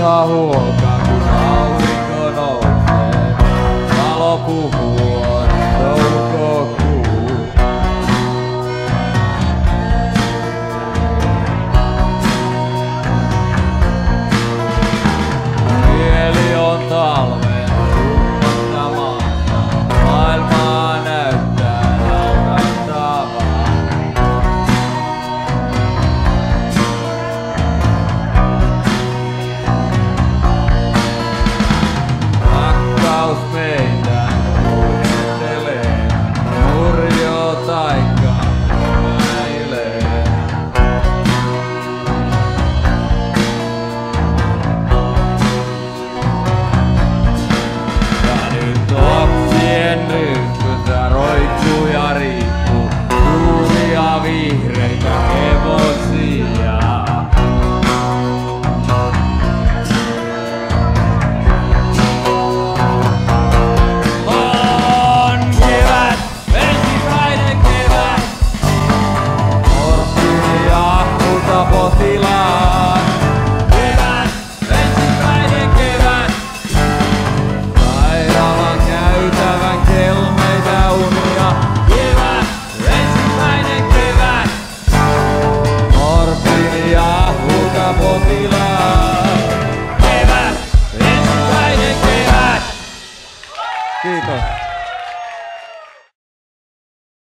ihan huokaa, kun aurinko nousee. Valopuku on toukokuu. Mieli on talven tunnuttama. Maailmaa näyttää naurattavaa. Rakkaus meitä muistelee, murjo taikka näilee. Ja nyt oksien ryhmytä roikkuu ja riippuu suuria vihreitä hevosia. On kevät, ensimmäinen kevät. Morfiini ja kultapotilaat. Kevät, ensimmäinen kevät. Sairaalan käytävän kelmeitä unia. Kevät, ensimmäinen kevät. Morfiini ja kultapotilaat. Kevät, ensimmäinen kevät. Kiitos.